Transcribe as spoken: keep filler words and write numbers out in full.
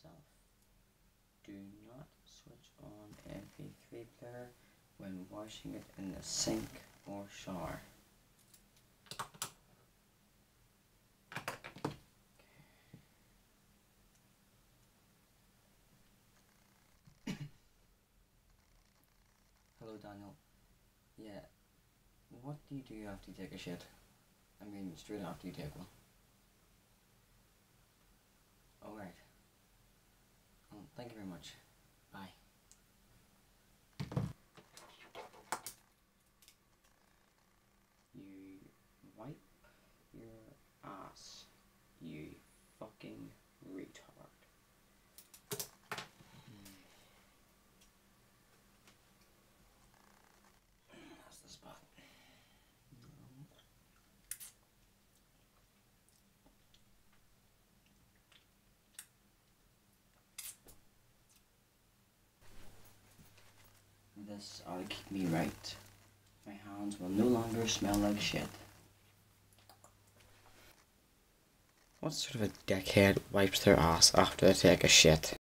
yourself. Do not switch on M P three player when washing it in the sink or shower. Hello Daniel. Yeah, what do you do after you take a shit? I mean, straight after you take one. Alright. Well, thank you very much. Bye. You wipe your ass, you fucking retard. That's the spot. This ought to keep me right. My hands will no longer smell like shit. What sort of a dickhead wipes their ass after they take a shit?